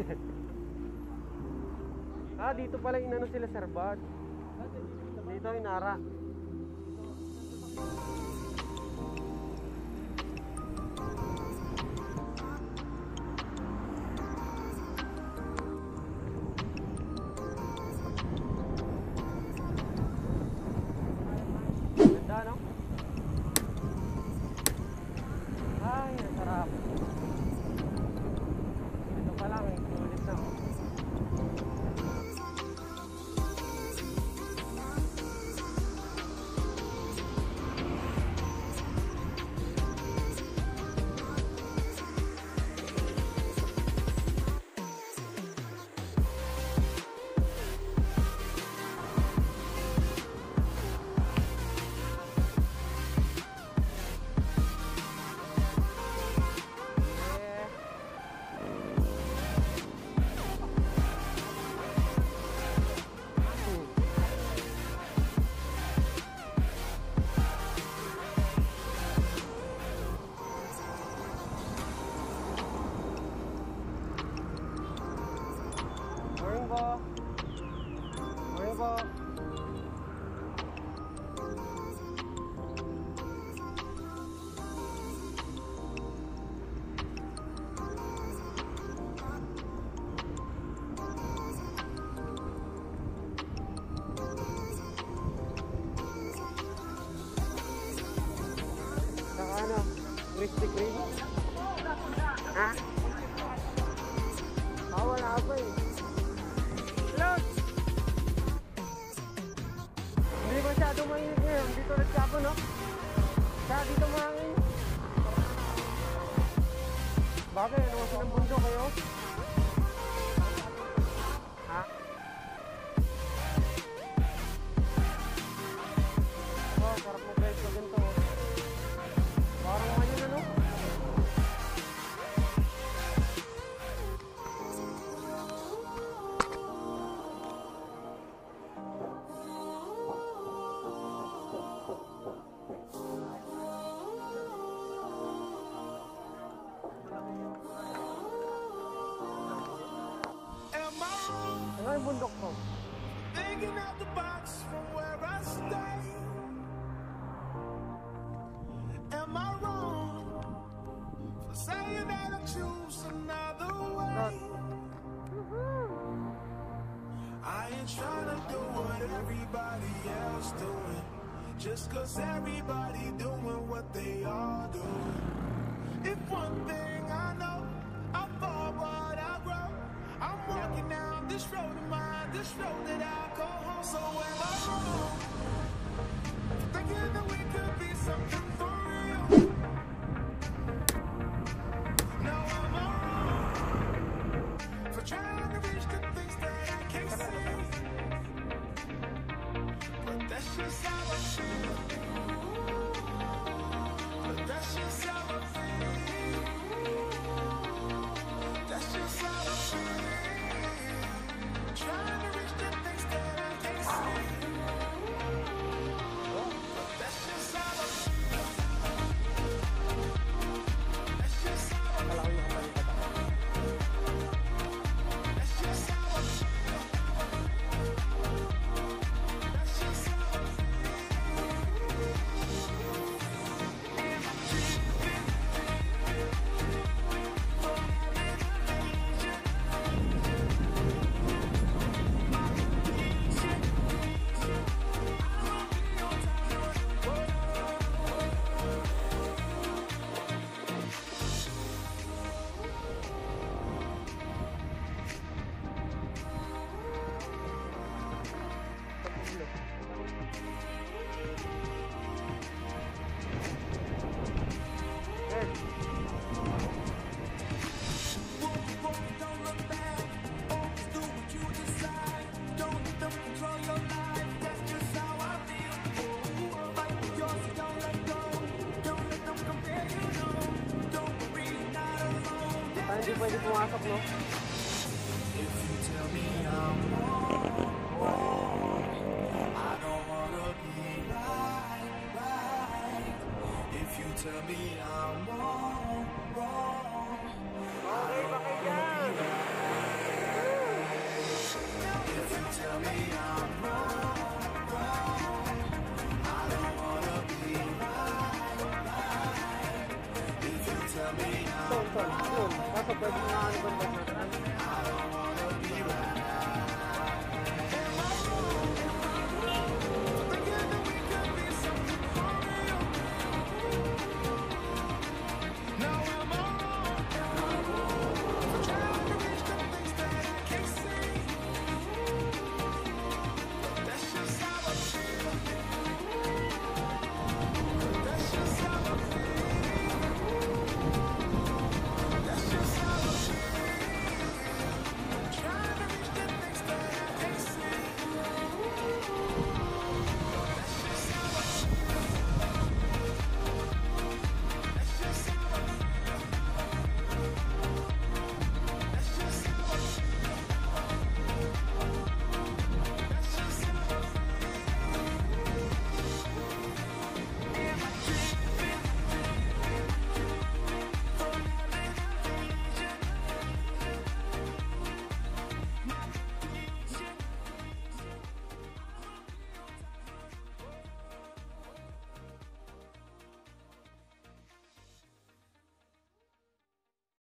Ah, dito pala inano sila Serbat. Dito Inara. Ganda, no? Ay, ang sarap. Ito pa lang, ulit na. Morning po. Morning po. Saka ano? Crispy Kreme? Ha? Ah, wala pa eh. Hindi masyadong mainit ngayon. Dito nagsapo, no? Kaya dito mahangin. Bakit? Ano kasi ng bundok kayo? Ha? Oh, sarap mo guys. Ganito. Parang ngayon, ano? Ano yung bundok ko? Thinking out the box from where I stay. Am I wrong for saying that I choose another way? I ain't trying to do what everybody else doing, just cause everybody doing what they are doing. If one thing I know, I fall but I grow. I'm walking down this road of mine, this road that I call home. So am I wrong for thinking that we could be something for real? No, am I wrong for trying to reach the things that I can't see? But that's just how I feel. But that's just how I feel. That's just how I feel. Trying to reach the things that I can't see. But that's just how I feel. That's just how I feel. That's just how I feel. That's just how I Hindi pwede pumasok, no? If you tell me I'm wrong, I don't wanna be right. If you tell me I'm wrong, I don't wanna be right. tell me I'm wrong, I don't wanna be right. If you tell me I'm Yun. Kaso pwede nga ano ba natin?